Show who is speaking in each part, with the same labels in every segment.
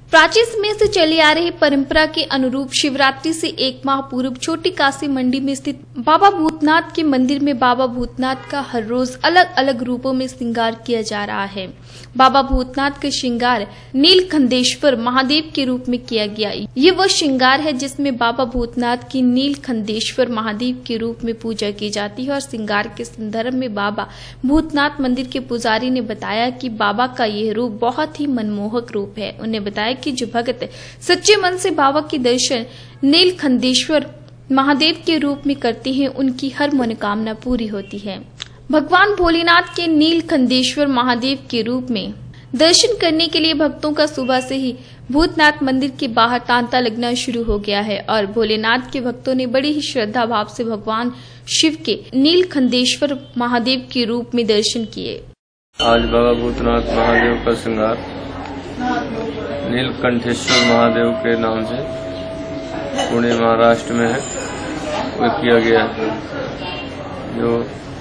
Speaker 1: प्राचीन समय से चली आ रही परंपरा के अनुरूप शिवरात्रि से एक माह पूर्व छोटी काशी मंडी में स्थित बाबा भूतनाथ के मंदिर में बाबा भूतनाथ का हर रोज अलग अलग रूपों में श्रृंगार किया जा रहा है। बाबा भूतनाथ का श्रृंगार नीलकंठेश्वर महादेव के रूप में किया गया। ये वो श्रृंगार है जिसमें बाबा भूतनाथ की नीलकंठेश्वर महादेव के रूप में पूजा की जाती है। और श्रृंगार के संदर्भ में बाबा भूतनाथ मंदिर के पुजारी ने बताया कि बाबा का यह रूप बहुत ही मनमोहक रूप है। उन्हें बताया कि जो भक्त सच्चे मन से बाबा के दर्शन नीलकंठेश्वर महादेव के रूप में करते हैं, उनकी हर मनोकामना पूरी होती है। भगवान भोलेनाथ के नीलकंठेश्वर महादेव के रूप में दर्शन करने के लिए भक्तों का सुबह से ही भूतनाथ मंदिर के बाहर तांता लगना शुरू हो गया है और भोलेनाथ के भक्तों ने बड़ी ही श्रद्धा भाव से भगवान शिव के नीलकंठेश्वर महादेव के रूप में दर्शन किए।
Speaker 2: आज बाबा भूतनाथ महादेव का श्रृंगार नीलकंठेश्वर महादेव के नाम से पुणे महाराष्ट्र में है वो किया गया है, जो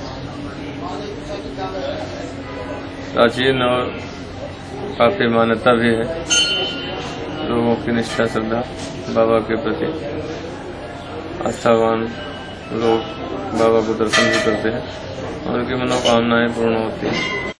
Speaker 2: प्राचीन और काफी मान्यता भी है। लोगों की निष्ठा श्रद्धा बाबा के प्रति आस्थावान लोग बाबा को दर्शन भी करते हैं और उनकी मनोकामनाएं पूर्ण होती हैं।